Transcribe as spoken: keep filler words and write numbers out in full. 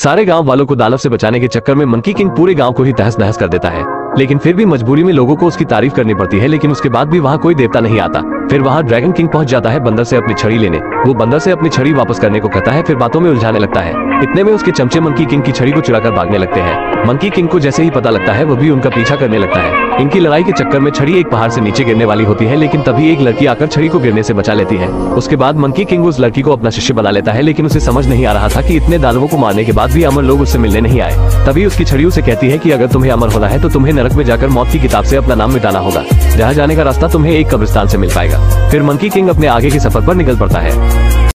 सारे गांव वालों को दानव से बचाने के चक्कर में मंकी किंग पूरे गांव को ही तहस नहस कर देता है, लेकिन फिर भी मजबूरी में लोगों को उसकी तारीफ करनी पड़ती है। लेकिन उसके बाद भी वहाँ कोई देवता नहीं आता। फिर वहाँ ड्रैगन किंग पहुंच जाता है बंदर से अपनी छड़ी लेने। वो बंदर से अपनी छड़ी वापस करने को कहता है, फिर बातों में उलझाने लगता है। इतने में उसके चमचे मंकी किंग की छड़ी को चुराकर भागने लगते हैं। मंकी किंग को जैसे ही पता लगता है वो भी उनका पीछा करने लगता है। इनकी लड़ाई के चक्कर में छड़ी एक पहाड़ से नीचे गिरने वाली होती है, लेकिन तभी एक लड़की आकर छड़ी को गिरने से बचा लेती है। उसके बाद मंकी किंग उस लड़की को अपना शिष्य बना लेता है, लेकिन उसे समझ नहीं आ रहा था कि इतने दानवों को मारने के बाद भी अमर लोग उससे मिलने नहीं आए। तभी उसकी छड़ी उसे कहती है कि अगर तुम्हें अमर होना है तो तुम्हें नरक में जाकर मौत की किताब से अपना नाम मिटाना होगा, जहाँ जाने का रास्ता तुम्हें एक कब्रिस्तान से मिल पाएगा। फिर मंकी किंग अपने आगे के सफर पर निकल पड़ता है।